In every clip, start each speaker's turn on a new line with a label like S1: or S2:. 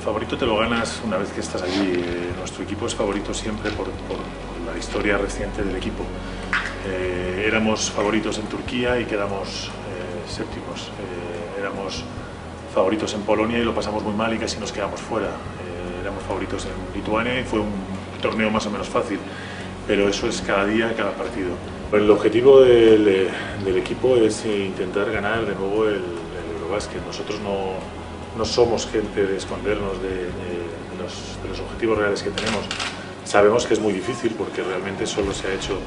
S1: favorito te lo ganas una vez que estás allí. Nuestro equipo es favorito siempre por la historia reciente del equipo. Éramos favoritos en Turquía y quedamos séptimos. Éramos favoritos en Polonia y lo pasamos muy mal y casi nos quedamos fuera. Éramos favoritos en Lituania y fue un torneo más o menos fácil, pero eso es cada día, cada partido. El objetivo del equipo es intentar ganar de nuevo el Eurobasket. Nosotros no somos gente de escondernos de los objetivos reales que tenemos. Sabemos que es muy difícil porque realmente solo se ha hecho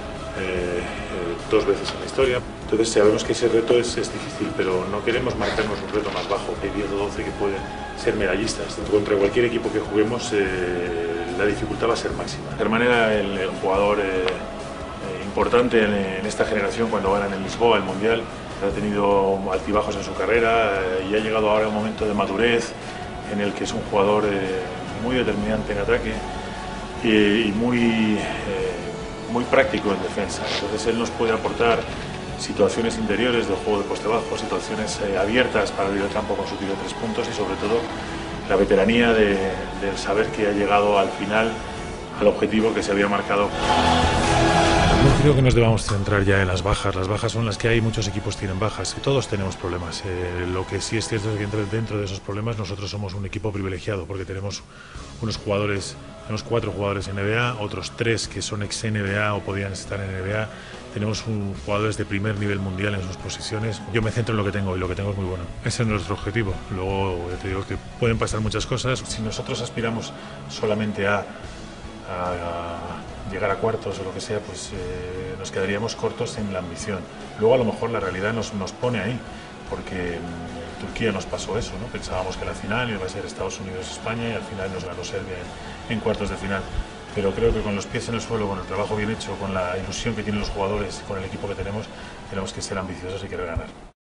S1: 2 veces en la historia. Entonces sabemos que ese reto es difícil, pero no queremos marcarnos un reto más bajo. Hay 10 o 12 que pueden ser medallistas. Contra cualquier equipo que juguemos la dificultad va a ser máxima. Germán era el jugador importante en esta generación cuando ganan en Lisboa el Mundial. Ha tenido altibajos en su carrera y ha llegado ahora a un momento de madurez en el que es un jugador muy determinante en ataque y muy práctico en defensa. Entonces él nos puede aportar situaciones interiores del juego de poste bajo, situaciones abiertas para abrir el campo con su tiro de 3 puntos y sobre todo la veteranía de saber que ha llegado al final al objetivo que se había marcado.
S2: No creo que nos debamos centrar ya en las bajas. Las bajas son las que hay, muchos equipos tienen bajas y todos tenemos problemas. Lo que sí es cierto es que dentro de esos problemas nosotros somos un equipo privilegiado porque tenemos unos jugadores, tenemos 4 jugadores en NBA, otros 3 que son ex NBA o podían estar en NBA. Tenemos jugadores de primer nivel mundial en sus posiciones. Yo me centro en lo que tengo y lo que tengo es muy bueno. Ese es nuestro objetivo. Luego ya te digo que pueden pasar muchas cosas.
S1: Si nosotros aspiramos solamente a llegar a cuartos o lo que sea, pues nos quedaríamos cortos en la ambición. Luego a lo mejor la realidad nos pone ahí, porque en Turquía nos pasó eso, ¿no? Pensábamos que la final iba a ser Estados Unidos-España y al final nos ganó Serbia en cuartos de final. Pero creo que con los pies en el suelo, con el trabajo bien hecho, con la ilusión que tienen los jugadores, con el equipo que tenemos que ser ambiciosos y querer ganar.